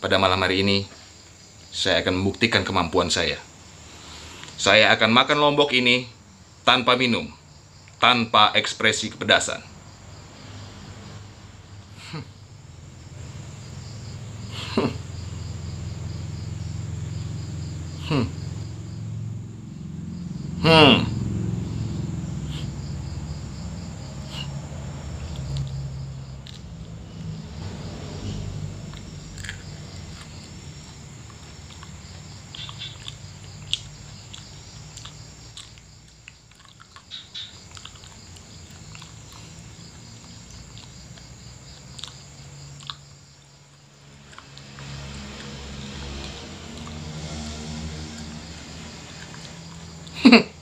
pada malam hari ini, saya akan membuktikan kemampuan saya. Saya akan makan lombok ini tanpa minum, tanpa ekspresi kepedasan. Hmm.